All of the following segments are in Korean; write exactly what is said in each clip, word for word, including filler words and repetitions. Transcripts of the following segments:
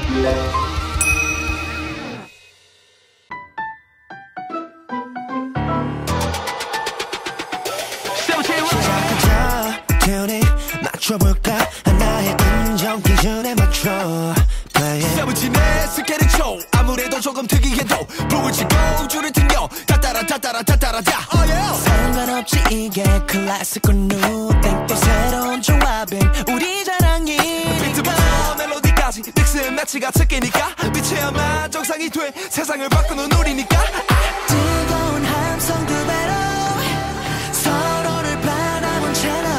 맞춰볼까 하나의 인정 기준에 맞춰 세븐틴의 스케일을 쳐 아무래도 조금 특이해도 불을 치고 줄을 튕겨 따따라 따따라 따따라 다 oh yeah. 상관없지 이게 클래식과 뉴땡 또 새로운 조합인 우리 자랑이 비트부터 멜로디까지 믹스 매치가 특기니까 빛이야만 정상이 돼 세상을 바꾸는 우리니까 뜨거운 함성 두 배로 서로를 바라본 채로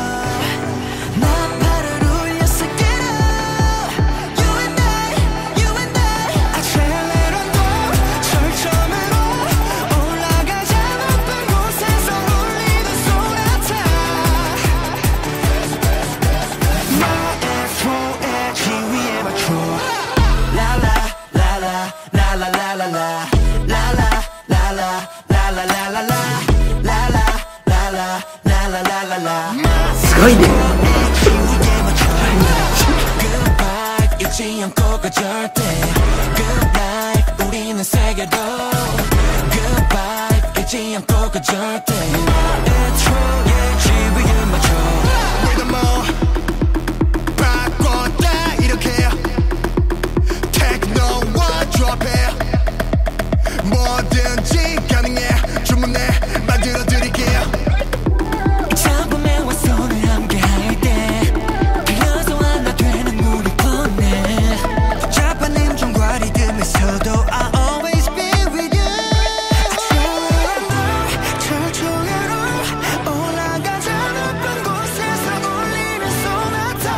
나팔을 울렸을 때로 You and I, you and I 아찔레론도 철저으로 올라가자 높은 곳에서 울리는 소나타 나의 flow 지위에 맞춰 라라 라라 라라 라라 라 라라 라라 라라 라라 라 라라 라라 라라 すごいね Good vibe 잊지 않고 가 절대 Good life 우리는 세계로 Good vibe 잊지 않고 가 절대 It's true yeah 지위에 맞춰 우리가 뭐 바꿨다 이렇게 테크노와 조합해 뭐든지 가능해 주문해 만들어드릴게요 작품에 와 손을 함께 할 때 빌려서 하나 되는 우리 뻔해 복잡한 음정과 리듬에서도 I'll always be with you 철조개로 올라가자 높은 곳에서 울리는 소나타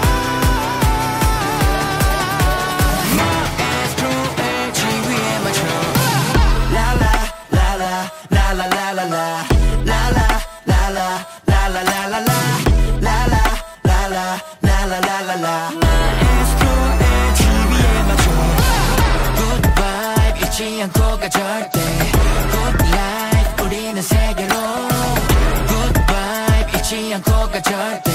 나의 스트로의 지위에 맞춰 라라 라라 라라 라라 라 라라 라라 라라 라라 라 라라 라라 라라 라라 라 나의 스트로의 지위에 맞춰 Good vibe 잊지 않고 가 절대 Good life 우리는 세계로 Good vibe 잊지 않고 가 절대